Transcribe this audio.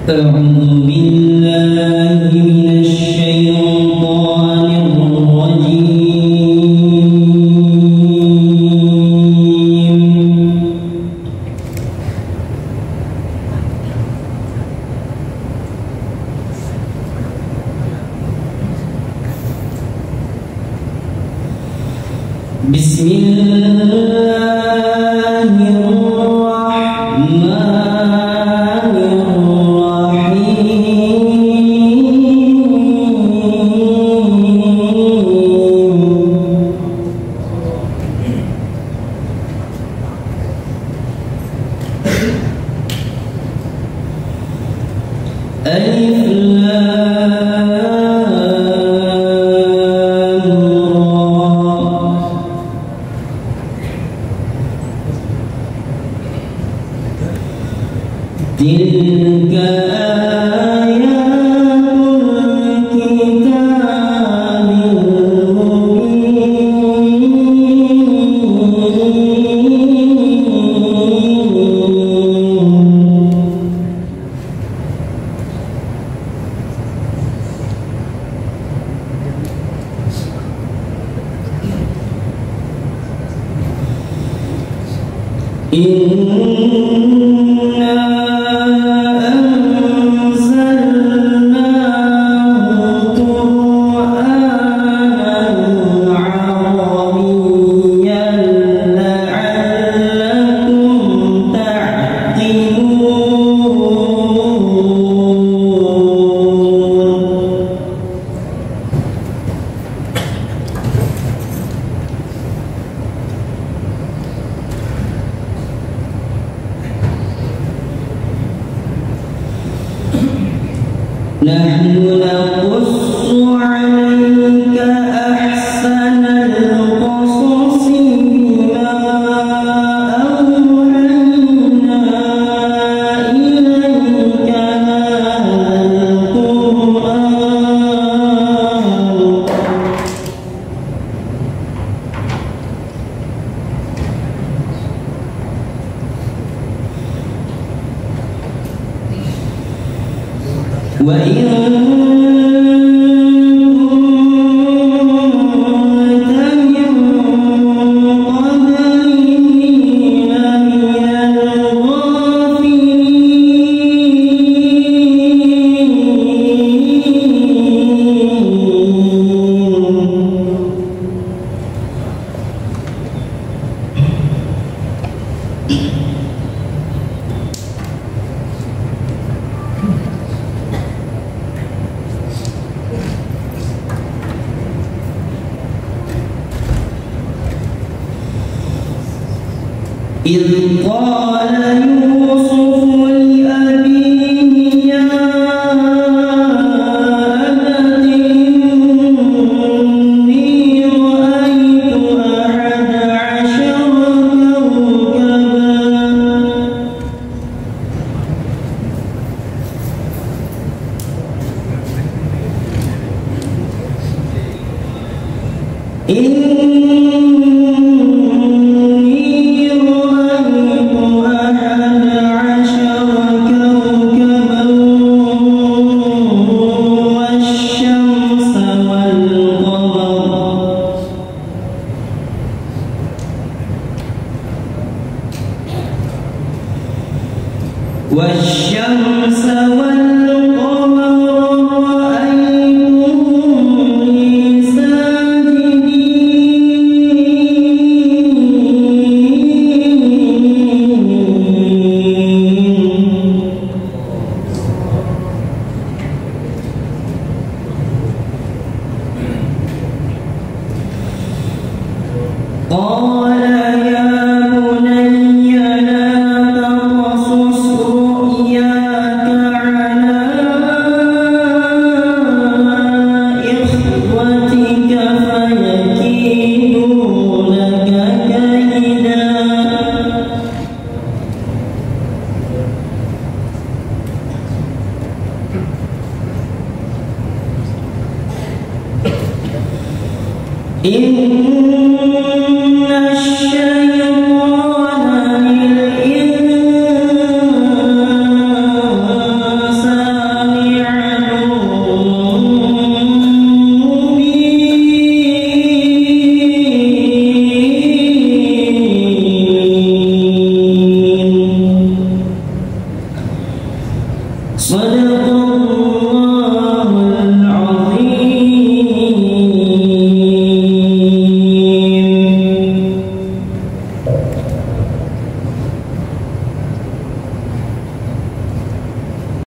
أعوذ بالله من الشيطان الرجيم. بسم الله الرحمن ألف لام را تلك آيات الكتاب إنا أنزلناه قرآنا عربيا لعلكم تعقلون. نحن نقص عليك أحسن القصص بما أوحينا إليك هذا القرآن وإن إذ قال يوسف لأبيه يا أبت إني رأيت 11 كوكبا والشمس والقمر رأيتهم لي ساجدين. قال يا بني لا تقصص رؤياك على إخوتك فيكيدوا لك كيدا. إن